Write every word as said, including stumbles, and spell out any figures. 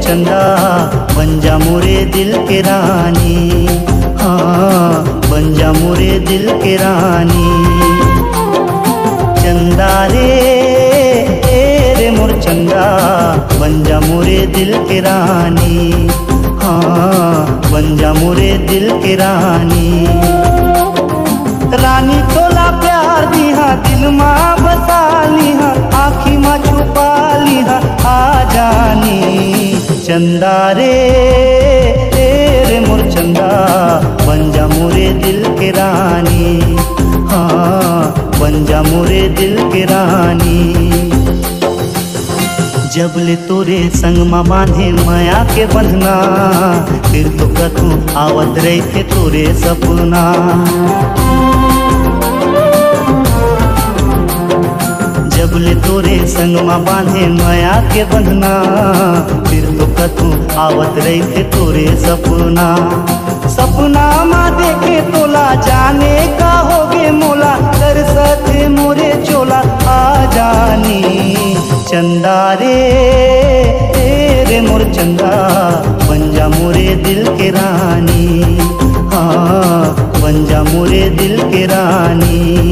चंदा बन जा मोरे दिल के रानी, हाँ बन जा मोरे दिल के रानी। चंदा रे रे मोर चंदा बन जा मोरे दिल के रानी, हाँ बन जा मोरे दिल के रानी। रानी तोला प्यार दिहा दिल माँ बसा लिहा, आँखी माँ छुपा लिहा आ जानी। चंदा रे रे मोर चंदा बन जा मोरे दिल के रानी, हाँ बन जा मोरे दिल के रानी। जबले तोरे संग माँ बांधे माया के बंधना, फिर तो कथू आवत रही थे तोरे सपना। जबले तोरे संग माँ बांधे माया के बंधना, फिर तो कथू आवत रही थे तोरे सपना। सपना माँ देखे तोला जाने का होगे मोला, कर सथे मोरे चोला आ जानी। चंदा रे रे मोर चंदा बन जा मोरे दिल के रानी, हाँ बन जा मोरे दिल के रानी।